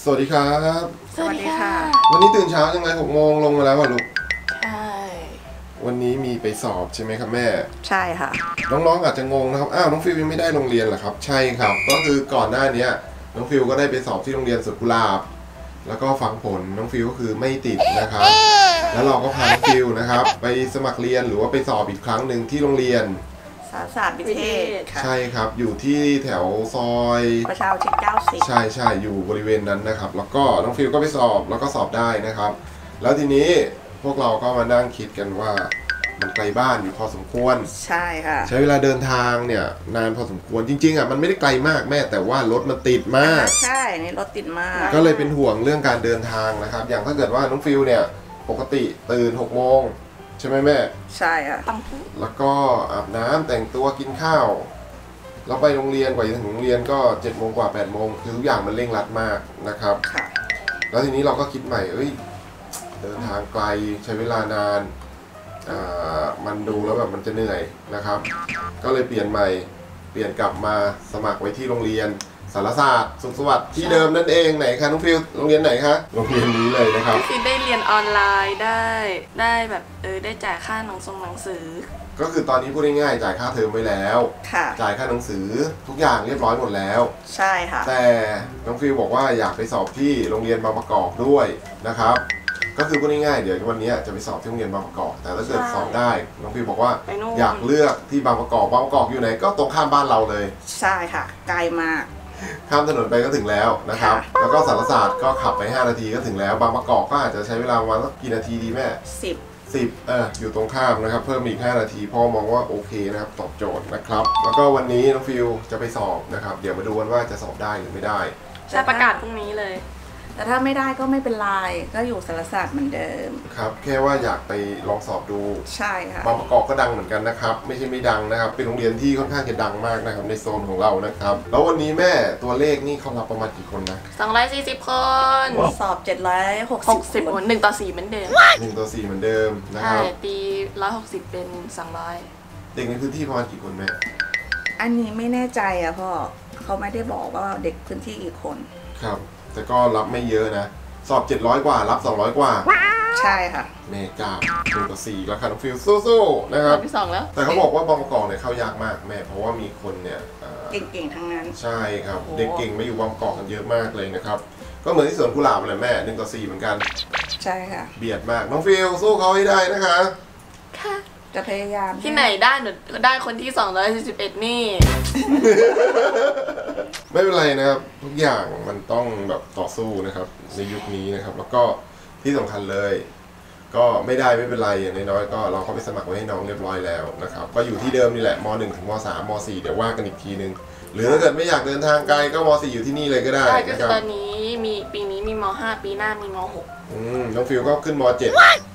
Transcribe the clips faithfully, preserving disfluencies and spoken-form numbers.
สวัสดีครับสวัสดีค่ะวันนี้ตื่นเช้าจังเลยหกโมงลงมาแล้วอ่ะลูกใช่วันนี้มีไปสอบใช่ไหมครับแม่ใช่ค่ะน้องๆอาจจะงงนะครับอ้าวน้องฟิวยังไม่ได้โรงเรียนเหรอครับใช่ครับก็คือก่อนหน้านี้น้องฟิวก็ได้ไปสอบที่โรงเรียนสวนกุหลาบแล้วก็ฟังผลน้องฟิวก็คือไม่ติดนะครับแล้วเราก็พาน้องฟิวนะครับไปสมัครเรียนหรือว่าไปสอบอีกครั้งหนึ่งที่โรงเรียนสารศาสตร์วิเทศใช่ครับอยู่ที่แถวซอยประชาธิปไตยเก้าสิบใช่ใช่อยู่บริเวณนั้นนะครับแล้วก็น้องฟิวก็ไปสอบแล้วก็สอบได้นะครับแล้วทีนี้พวกเราก็มานั่งคิดกันว่ามันไกลบ้านอยู่พอสมควรใช่ค่ะใช้เวลาเดินทางเนี่ยนานพอสมควรจริงๆอ่ะมันไม่ได้ไกลมากแม่แต่ว่ารถมันติดมากใช่นี่รถติดมากก็เลยเป็นห่วงเรื่องการเดินทางนะครับอย่างถ้าเกิดว่าน้องฟิวเนี่ยปกติตื่นหกโมงใช่ไหมแม่ใช่ค่ะแล้วก็อาบน้ำแต่งตัวกินข้าวเราไปโรงเรียนกว่าจะถึงโรงเรียนก็เจ็ดโมงกว่าแปดโมงคือทุกอย่างมันเร่งรัดมากนะครับแล้วทีนี้เราก็คิดใหม่เอ้ยเดินทางไกลใช้เวลานานอ่ามันดูแล้วแบบมันจะเหนื่อยนะครับก็เลยเปลี่ยนใหม่เปลี่ยนกลับมาสมัครไว้ที่โรงเรียนสารศาสตร์สุขสวัสดิ์ที่เดิมนั่นเองไหนคะน้องฟิวโรงเรียนไหนคะโรงเรียนนี้เลยนะครับคือได้เรียนออนไลน์ได้ได้แบบเออได้จ่ายค่าหนังส่งหนังสือก็คือตอนนี้พูดง่ายๆจ่ายค่าเทอมไว้แล้วจ่ายค่าหนังสือทุกอย่างเรียบร้อยหมดแล้วใช่ค่ะแต่น้องฟิวบอกว่าอยากไปสอบที่โรงเรียนบางประกอบด้วยนะครับก็คือพูดง่ายๆเดี๋ยววันนี้จะไปสอบที่โรงเรียนบางประกอบแต่ถ้าเกิดสอบได้น้องฟิวบอกว่าอยากเลือกที่บางประกอบบางประกอบอยู่ไหนก็ตรงข้ามบ้านเราเลยใช่ค่ะไกลมากข้ามถนนไปก็ถึงแล้วนะครับแล้วก็สารศาสตร์ก็ขับไปห้านาทีก็ถึงแล้วบางประกอบก็อาจจะใช้เวลาประมาณสักกี่นาทีดีแม่สิบสิบเอออยู่ตรงข้ามนะครับเพิ่มอีกห้านาทีพ่อมองว่าโอเคนะครับตอบโจทย์นะครับแล้วก็วันนี้น้องฟิวจะไปสอบนะครับเดี๋ยวมาดูกันว่าจะสอบได้หรือไม่ได้ใช่ประกาศพรุ่งนี้เลยแต่ถ้าไม่ได้ก็ไม่เป็นไรก็อยู่สารศาสตร์เหมือนเดิมครับแค่ว่าอยากไปลองสอบดูใช่ค่ะบางประกอบก็ดังเหมือนกันนะครับไม่ใช่ไม่ดังนะครับเป็นโรงเรียนที่ค่อนข้างจะดังมากนะครับในโซนของเรานะครับแล้ววันนี้แม่ตัวเลขนี่เขารับประมาณกี่คนนะสองร้อยสี่สิบคนสอบเจ็ดร้อยหกสิบคนหนึ่งต่อสี่เหมือนเดิมหนึ่งต่อสี่เหมือนเดิมนะครับใช่ตีร้อยหกสิบเป็นสองร้อยเด็กในพื้นที่ประมาณกี่คนแม่อันนี้ไม่แน่ใจอ่ะพ่อเขาไม่ได้บอกว่าเด็กพื้นที่กี่คนครับแต่ก็รับไม่เยอะนะสอบเจ็ดร้อยกว่ารับสองร้อยกว่าใช่ค่ะแม่จ้าหนึ่งต่อสี่แล้วค่ะน้องฟิวสู้ๆนะครับที่สองแล้วแต่เขาบอกว่าบางประกอบเนี่ยเข้ายากมากแม่เพราะว่ามีคนเนี่ยเก่งๆทั้งนั้นใช่ครับเด็กเก่งไม่อยู่บางประกอบกันเยอะมากเลยนะครับก็เหมือนที่สวนกุหลาบเลยแม่หนึ่งต่อสี่เหมือนกันใช่ค่ะเบียดมากน้องฟิวสู้เขาให้ได้นะคะค่ะจะพยายามที่ไหนได้หนูได้คนที่สองร้อยสี่สิบเอ็ดนี่ไม่เป็นไรนะครับทุกอย่างมันต้องแบบต่อสู้นะครับในยุคนี้นะครับแล้วก็ที่สำคัญเลยก็ไม่ได้ไม่เป็นไรอย่างน้อยๆก็เราก็ไปสมัครไว้ให้น้องเรียบร้อยแล้วนะครับก็อยู่ที่เดิมนี่แหละม หนึ่ง ถึงม สาม ม สี่เดี๋ยวว่ากันอีกทีนึงหรือถ้าเกิดไม่อยากเดินทางไกลก็ม สี่อยู่ที่นี่เลยก็ได้ใช่ก็คือตอนนี้มีปีนี้มีม ห้าปีหน้ามีม หกอืมน้องฟิวก็ขึ้นม เจ็ด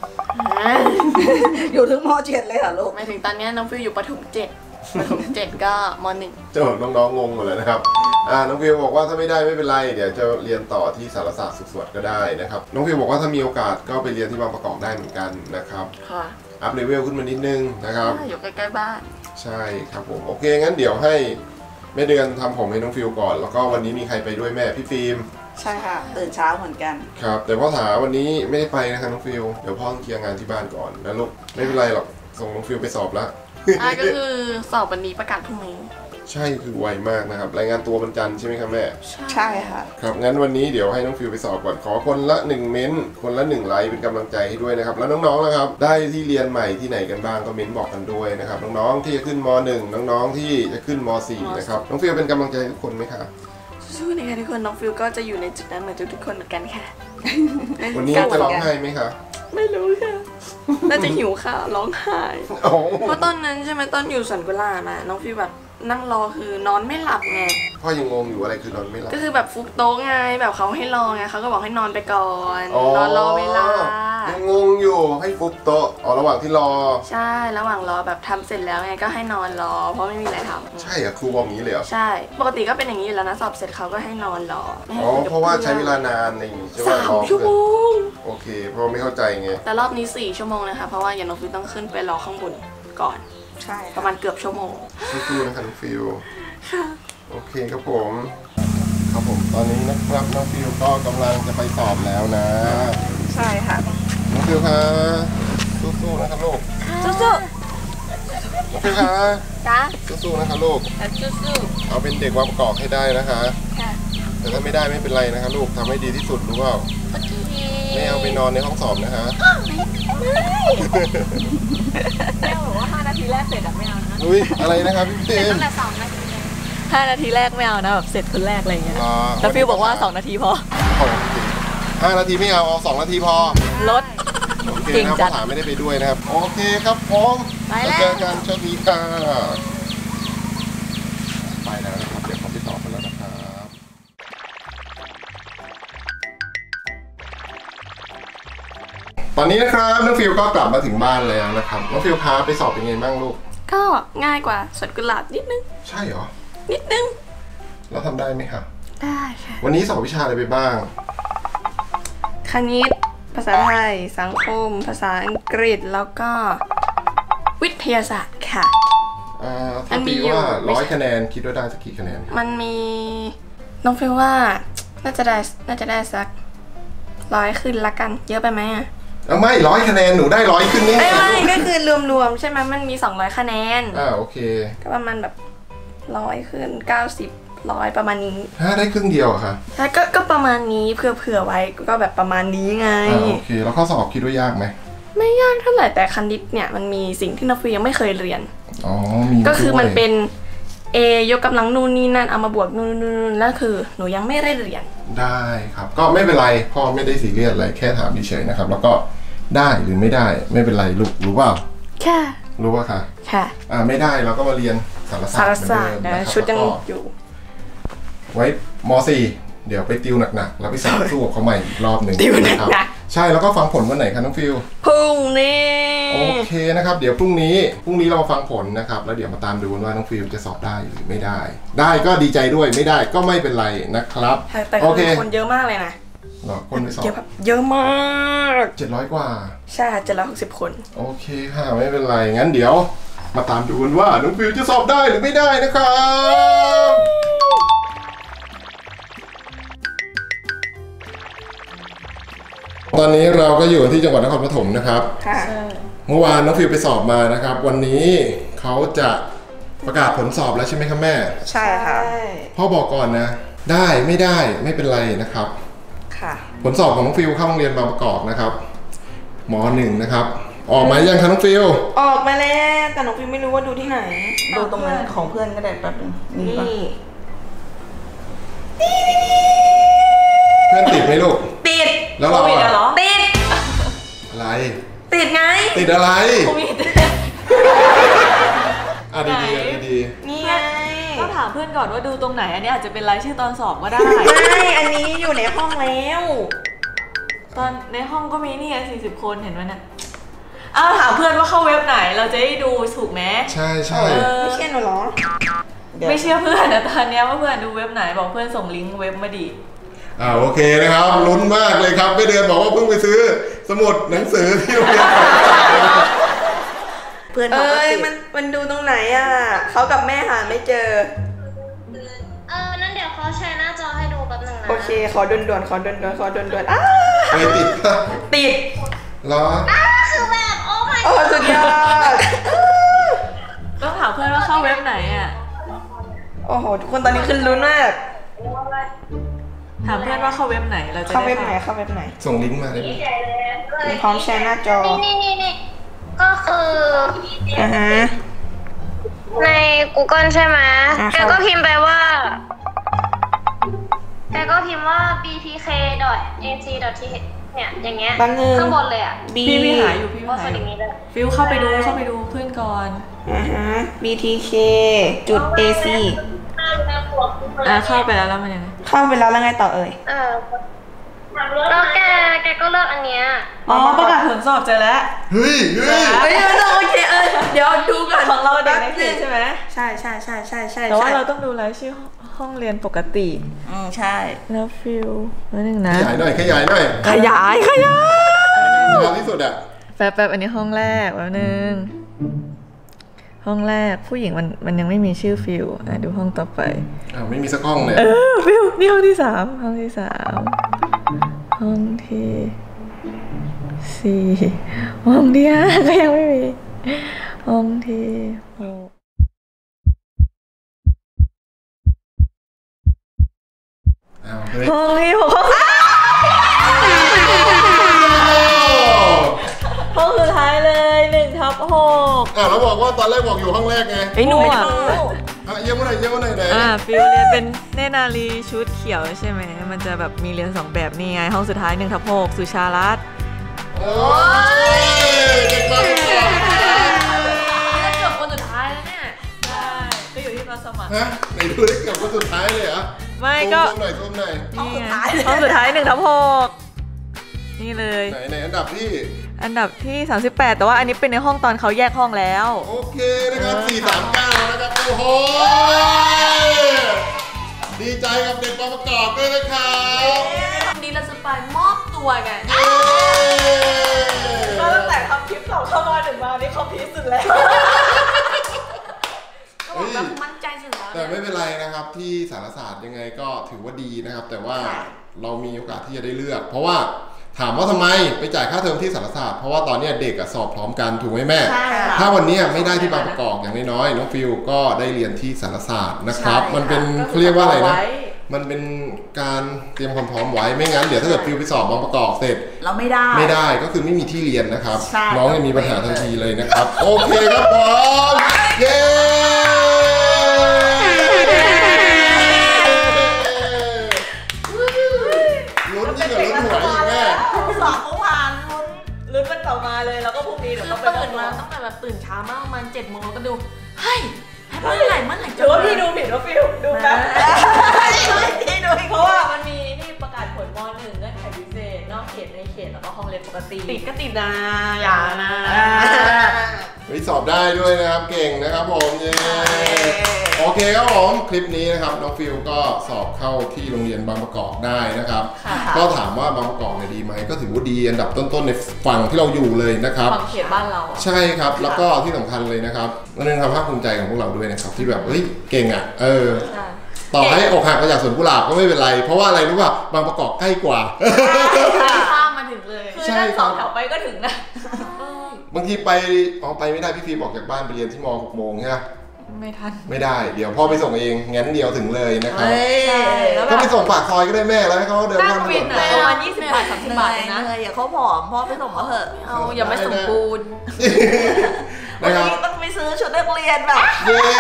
อยู่ถึงม เจ็ดเลยเหรอลูกหมายถึงตอนนี้น้องฟิวอยู่ประถมเจ็ดประถมเจ็ดก็ม หนึ่งเจ้าน้องๆงงหมดเลยนะครับอ่าน้องฟิวบอกว่าถ้าไม่ได้ไม่เป็นไรเดี๋ยวจะเรียนต่อที่สารศาสตร์สุขสวัสดิ์ก็ได้นะครับน้องฟิวบอกว่าถ้ามีโอกาสก็ไปเรียนที่บางประกอบได้เหมือนกันนะครับค่ะอัพเลเวลขึ้นมานิดนึงนะครับอยู่ใกล้ๆบ้านใช่ครับผมโอเคงั้นเดี๋ยวให้แม่เดือนทำผมให้น้องฟิวก่อนแล้วก็วันนี้มีใครไปด้วยแม่พี่ฟิล์มใช่ค่ะตื่นเช้าเหมือนกันครับแต่พ่อถาวันนี้ไม่ได้ไปนะครับน้องฟิวเดี๋ยวพ่อต้องเคลียร์งานที่บ้านก่อนนะลูกไม่เป็นไรหรอกส่งน้องฟิวไปสอบแล้วอ่าก็คือสอบวันนี้ประกาศพรุ่งนี้ใช่คือไวมากนะครับรายงานตัววันจันทร์ใช่ไหมครับแม่ใช่ค่ะครับงั้นวันนี้เดี๋ยวให้น้องฟิวไปสอบก่อนขอคนละหนึ่งเม้นคนละหนึ่งไลค์เป็นกำลังใจให้ด้วยนะครับแล้วน้องๆนะครับได้ที่เรียนใหม่ที่ไหนกันบ้างก็เม้นบอกกันด้วยนะครับน้องๆที่จะขึ้นม หนึ่งน้องๆที่จะขึ้นม สี่นะครับน้องฟิวเป็นกำลังใจทุกคนไหมคะสู้ๆนะคะทุกคนน้องฟิวก็จะอยู่ในจุดนั้นเหมือนทุกๆคนเหมือนกันค่ะวันนี้จะร้องไห้ไหมคะไม่รู้ค่ะน่าจะหิวข้าวร้องไห้เพราะตอนนั้นใช่ไหมตอนอยู่สวนกุหลาบนะน้องฟิวแบบนั่งรอคือนอนไม่หลับไงพ่อยังงงอยู่อะไรคือนอนไม่หลับก็คือแบบฟุกโต๊ะไงแบบเขาให้รอไงเขาก็บอกให้นอนไปก่อนนอนรอเวลายังงงอยู่ให้ฟุกโต๊ะอ๋อระหว่างที่รอใช่ระหว่างรอแบบทำเสร็จแล้วไงก็ให้นอนรอเพราะไม่มีอะไรทำใช่อะครูบอกงี้เลยเหรอใช่ปกติก็เป็นอย่างนี้อยู่แล้วนะสอบเสร็จเขาก็ให้นอนรออ๋อเพราะว่าใช้เวลานานในสามชั่วโมงโอเคเพราะไม่เข้าใจไงแต่รอบนี้สี่ชั่วโมงนะคะเพราะว่าอย่างน้องฟิวต้องขึ้นไปรอข้างบนก่อนใช่ประมาณเกือบชั่วโมงสู้ๆนะครับน้องฟิวค่ะโอเคครับผมครับผมตอนนี้นะครับน้องฟิวก็กำลังจะไปสอบแล้วนะใช่ค่ะน้องฟิวคะสู้ๆนะครับลูกสู้ๆน้องฟิวคะจ้าสู้ๆนะคะลูกสู้ๆเอาเป็นเด็กวัดประกอบให้ได้นะคะแต่ถ้าไม่ได้ไม่เป็นไรนะคะลูกทำให้ดีที่สุดรู้เปล่าไม่เอาไปนอนในห้องสอบนะคะแม่บอกว่าห้านาทีแรกเสร็จไม่เอานะลุยอะไรนะครับพี่เต้ตั้งแต่สองนาทีห้านาทีแรกไม่เอานะแบบเสร็จคนแรกอะไรเงี้ยแต่ฟิวบอกว่าสองนาทีพอห้านาทีไม่เอาเอาสองนาทีพอลดโอเคนะพ่อถามไม่ได้ไปด้วยนะครับโอเคครับผมไปแล้วเจอกันโชคดีค่ะไปแล้วนะครับเดี๋ยวเขาไปสอบกันแล้วนะครับตอนนี้นะครับน้องฟิวก็กลับมาถึงบ้านแล้วนะครับน้องฟิวพาไปสอบเป็นไงบ้างลูกก็ง่ายกว่าสวนกุหลาบนิดนึงใช่เหรอนิดนึงแล้วทำได้ไหมครับได้ค่ะวันนี้สอบวิชาอะไรไปบ้างคณิตภาษาไทยสังคมภาษาอังกฤษแล้วก็วิทยาศาสตร์ค่ะอ่าถ้าตีว่าร้อยคะแนนคิดว่าได้สักกี่คะแนนมันมีน้องฟิวว่าน่าจะได้น่าจะได้สักร้อยขึ้นละกันเยอะไปไหมอ่ะเอาไม่ร้อยคะแนนหนูได้ร้อยขึ้นนี่ไม่ไม่ก็คือรวมๆใช่ไหมมันมีสองร้อยคะแนนอ่าโอเคก็ประมาณแบบร้อยขึ้นเก้าสิบร้อยประมาณนี้ฮะได้ครึ่งเดียวอะค่ะใช่ก็ก็ประมาณนี้เผื่อเผื่อไว้ก็แบบประมาณนี้ไงอ่าโอเคแล้วข้อสอบคิดว่ายากไหมไม่ยากเท่าไหร่แต่คณิตเนี่ยมันมีสิ่งที่น้องฟิวยังไม่เคยเรียนอ๋อมีก็คือมันเป็น A ยกกำลังนู่นนี่นั่นเอามาบวกนู่นนู่นแล้วคือหนูยังไม่ได้เรียนได้ครับก็ไม่เป็นไรพ่อไม่ได้ซีเรียสอะไรแค่ถามเฉยๆนะครับแล้วก็ได้หรือไม่ได้ไม่เป็นไรลูกรู้เปล่าค่ะรู้ป่ะคะค่ะอ่าไม่ได้เราก็มาเรียนสารศาสตร์เหมือนเดิมนะครับชุดยังอยู่ไว้ม.สี่ เดี๋ยวไปติวหนักๆแล้วไปสอบสู้กับเขาใหม่อีกรอบหนึ่งนะครับใช่แล้วก็ฟังผลวันไหนคะน้องฟิวพรุ่งนี้โอเคนะครับเดี๋ยวพรุ่งนี้พรุ่งนี้เราฟังผลนะครับแล้วเดี๋ยวมาตามดูว่าน้องฟิวจะสอบได้หรือไม่ได้ได้ก็ดีใจด้วยไม่ได้ก็ไม่เป็นไรนะครับแต่คนเยอะมากเลยนะหรอคนไปสอบเยอะมากเจ็ดร้อยกว่าใช่เจ็ดร้อยหกสิบคนโอเคค่ะไม่เป็นไรงั้นเดี๋ยวมาตามดูกันว่าน้องฟิวจะสอบได้หรือไม่ได้นะครับตอนนี้เราก็อยู่ที่จังหวัดนครปฐมนะครับเมื่อวานน้องฟิวไปสอบมานะครับวันนี้เขาจะประกาศผลสอบแล้วใช่ไหมครับแม่ใช่ค่ะพ่อบอกก่อนนะได้ไม่ได้ไม่เป็นไรนะครับผลสอบของน้องฟิวเข้าโรงเรียนบางประกอบนะครับม.หนึ่งนะครับออกมายังคะน้องฟิวออกมาแล้วแต่น้องฟิวไม่รู้ว่าดูที่ไหนดูตรงนั้นของเพื่อนก็ได้แป๊บนึงนี่เพื่อนติดไหมลูกติดแล้วเราเหรอติดอะไรติดไงติดอะไรโควิดอ่ะดีดีดีนี่ไงก็ถามเพื่อนก่อนว่าดูตรงไหนอันนี้อาจจะเป็นรายชื่อตอนสอบก็ได้ไม่อันนี้อยู่ในห้องแล้วตอนในห้องก็มีนี่ไงสี่สิบคนเห็นไหมเนี่ยอ้าวถามเพื่อนว่าเข้าเว็บไหนเราจะได้ดูถูกไหมใช่ใช่ไม่เชื่อหนูหรอไม่เชื่อเพื่อนแต่ตอนนี้ว่าเพื่อนดูเว็บไหนบอกเพื่อนส่งลิงก์เว็บมาดิอ่าโอเคนะครับลุ้นมากเลยครับไม่เดือนบอกว่าเพิ่งไปซื้อสมุดหนังสือที่โรงเรียนเพื่อนบอกว่ามันมันดูตรงไหนอ่ะเขากับแม่หาไม่เจอเออนั่นเดี๋ยวเขาแชร์หน้าจอให้ดูแป๊บนึงนะโอเคขอด่วนๆขอด่วนๆขอด่วนๆอ้าไปติดติดเหรออ้าคือแบบโอ้ my โอ้สุดยอดต้องถามเพื่อนว่าเข้าเว็บไหนอ่ะโอ้โหทุกคนตอนนี้ขึ้นลุ้นมากถามเพื่อนว่าเข้าเว็บไหนเราจะเข้าเว็บไหนเข้าเว็บไหนส่งลิงก์มาได้ไหมพร้อมแชร์หน้าจอนี่นี่นี่ก็คืออ่าฮะใน Google ใช่ไหมแกก็พิมพ์ไปว่าแกก็พิมพ์ว่า บี พี เค ดอท เอ ซี ดอท ที เอช เนี่ยอย่างเงี้ยข้างบนเลยอ่ะพี่พี่หาอยู่พี่หาอยู่ฟิวเข้าไปดูเข้าไปดูเพื่อนก่อนอ่าฮะ บี ที เค จุด เอ ซีอ่าเข้าไปแล้วแล้วมันยังไงเข้าไปแล้วแล้วไงต่อเอ่ยเออแล้วแกแกก็เลือกอันเนี้ยอ๋อประกาศผลสอบเจอแล้วเฮ้ยเฮ้ยเฮ้ยโอเคเออเดี๋ยวดูก่อนของเราเด็กในเพจใช่ไหมใช่ใช่ใช่ใช่ใช่แต่ว่าเราต้องดูรายชื่อห้องเรียนปกติอืมใช่แล้วฟิลแล้วนึงนะขยายหน่อยขยายหน่อยขยายขยายมากที่สุดอะแป๊บแป๊บอันนี้ห้องแรกแล้วนึงหห้องแรกผู้หญิงมันมันยังไม่มีชื่อฟิลอ่ะดูห้องต่อไปอ้าวไม่มีสักห้องเลยเออฟิลนี่ห้องที่สามห้องที่สามห้องที่สี่ห้องที่ห้าก็ยังไม่มีห้องที่หกห้องที่หกห้องสุดท้ายเลยหนึ่งทับหกอ่ะแล้วบอกว่าตอนแรกบอกอยู่ห้องแรกไงไอ้หนูอ่ะอ่ะเยี่ยมวันไหนเยี่ยมวันไหนไหนอ่ะฟิลเรียนเป็นเนตรนารีชุดเขียวใช่ไหมมันจะแบบมีเรียนสองแบบนี่ไงห้องสุดท้ายหนึ่งทับหกสุชารัตน์โอ้ยเด็กมากเลยเกือบคนสุดท้ายแล้วเนี่ยใช่ก็อยู่ที่มาสมัครฮะไหนดูได้เกือบคนสุดท้ายเลยเหรอไม่ก็ต้มหน่อยต้มหน่อยห้องสุดท้ายห้องสุดท้ายหนึ่งทับหกนี่เลยไหนไหนอันดับที่อันดับที่สามสิบแปดแต่ว่าอันนี้เป็นในห้องตอนเขาแยกห้องแล้วโอเคนะครับสี่สามเก้านะครับโอ้โหดีใจกับเด็กประกอบด้วยนะครับวันนี้เราจะไปมอบตัวกันก็ตั้งแต่ทำคลิปสองเข้ามาถึงมานี่เขาพีคสุดแล้วก็บอกว่ามั่นใจสุดแล้วแต่ไม่เป็นไรนะครับที่สารศาสตร์ยังไงก็ถือว่าดีนะครับแต่ว่าเรามีโอกาสที่จะได้เลือกเพราะว่าถามว่าทำไมไปจ่ายค่าเทอมที่สารศาสตร์เพราะว่าตอนนี้เด็กสอบพร้อมกันถูกไหมแม่ถ้าวันนี้ไม่ได้ที่บางประกอบอย่างน้อยๆน้องฟิลก็ได้เรียนที่สารศาสตร์นะครับมันเป็นเขาเรียกว่าอะไรนะมันเป็นการเตรียมความพร้อมไว้ไม่งั้นเดี๋ยวถ้าเกิดฟิลไปสอบบางประกอบเสร็จเราไม่ได้ไม่ได้ก็คือไม่มีที่เรียนนะครับน้องจะมีปัญหาทันทีเลยนะครับโอเคครับผมเย้ลุ้นยิ่งกว่าลุ้นหัวอีกแม่สอบเมื่อวานลุ้นลุ้นวันต่อมาเลยแล้วก็พรุ่งนี้เดี๋ยวต้องไปตื่นมาตั้งแต่แบบตื่นเช้ามากประมาณเจ็ดโมงแล้วก็ดูเฮ้ยเมื่อไหร่เมื่อไหร่จะว่าพี่ดูผิดว่าฟิลดูแป๊บพี่ดูเพราะว่ามันมีนี่ประกาศผลม.หนึ่งเงื่อนไขพิเศษนอกเขตในเขตแล้วก็ห้องเรียนปกติติดก็ติดนะอย่านะวิสอบได้ด้วยนะครับเก่งนะครับผมเย้โอเคครับผมคลิปนี้นะครับน้องฟิลก็สอบเข้าที่โรงเรียนบางประกอบได้นะครับก็ถามว่าบางประกอบเนี่ยดีไหมก็ถือว่าดีอันดับต้นๆในฝั่งที่เราอยู่เลยนะครับฝั่งเขตบ้านเราใช่ครับแล้วก็ที่สำคัญเลยนะครับนั่นเป็นความภาคภูมิใจของพวกเราด้วยนะครับที่แบบเฮ้ยเก่งอ่ะเออต่อให้อกหักมาจากสวนกุหลาบก็ไม่เป็นไรเพราะว่าอะไรรู้ป่ะบางประกอบใกล้กว่าข้ามมาถึงเลยคือนั่งสองแถวไปก็ถึงนะบางทีไปออกไปไม่ได้พี่ฟีบอกจากบ้านไปเรียนที่มอหกโมงใช่ไหมไม่ทันไม่ได้เดี๋ยวพ่อไปส่งเองงั้นเดียวถึงเลยนะครับก็ไปส่งปากซอยก็ได้แม่แล้วให้เขาเดินข้ามถนนไปประมาณยี่สิบบาทสามสิบบาทนะอย่าเขาผอมพ่อไปส่งมาเถอะเอาอย่าไม่สมบูรณ์วันนี้ต้องไปซื้อชุดนักเรียนแบบเย้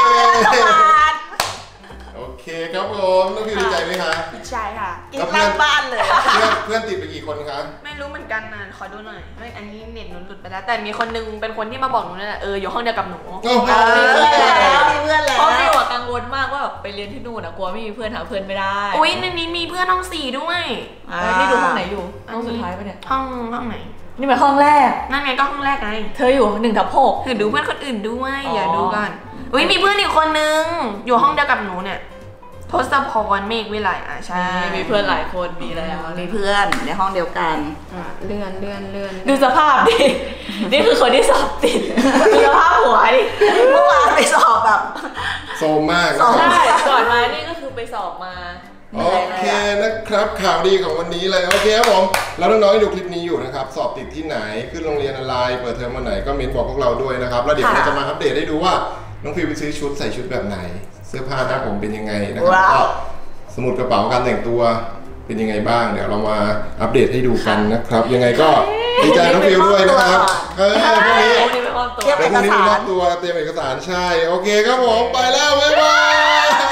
โอเคครับผมน้องฟิวดีใจไหมคะดีใจค่ะกินล้างบ้านเลยเพื่อนเพื่อนติดไปกี่คนคะไม่รู้เหมือนกันนะขอดูหน่อยไม่อันนี้เน็ตหนูหลุดไปแล้วแต่มีคนนึงเป็นคนที่มาบอกหนูนั่นแหละเอออยู่ห้องเดียวกับหนูมีเพื่อนแล้วมีเพื่อนแล้วเพราะฟิวกังวลมากว่าแบบไปเรียนที่นู่นนะกลัวไม่มีเพื่อนหาเพื่อนไม่ได้อุ้ยในนี้มีเพื่อนห้องสี่ด้วยนี่ดูห้องไหนอยู่ห้องสุดท้ายปะเนี่ยห้องห้องไหนนี่เป็นห้องแรกนั่นไงก็ห้องแรกไงเธออยู่หนึ่งทับหกเธอดูเพื่อนคนอื่นด้วยอย่าดูกันอุ้ยมีเพื่อนอีกคนนึงอยู่ห้องเดียวกับหนูเนี่ยทศพรเมฆวิไลอ่ะใช่มีเพื่อนหลายคนมีแล้วมีเพื่อนในห้องเดียวกันเลื่อนเลื่อนเลื่อนดูสภาพดินี่คือคนที่สอบติดดูสภาพหัวดิเมื่อวานไปสอบแบบโซมมากใช่ก่อนมานี่ก็คือไปสอบมาโอเคนะครับข่าวดีของวันนี้เลยโอเคครับผมแล้วน้องๆที่ดูคลิปนี้อยู่นะครับสอบติดที่ไหนขึ้นโรงเรียนอะไรเปิดเทอมวันไหนก็เม้นบอกพวกเราด้วยนะครับแล้วเดี๋ยวเราจะมาอัปเดตให้ดูว่าน้องฟิวไปซื้อชุดใส่ชุดแบบไหนเสื้อผ้าหน้าผมเป็นยังไงนะครับก็สมุดกระเป๋าการแต่งตัวเป็นยังไงบ้างเดี๋ยวเรามาอัปเดตให้ดูกันนะครับยังไงก็ดีใจน้องฟิวด้วยนะครับเออพรุ่งนี้เตรียมเอกสารตัวเตรียมเอกสารใช่โอเคครับผมไปแล้วบ๊ายบาย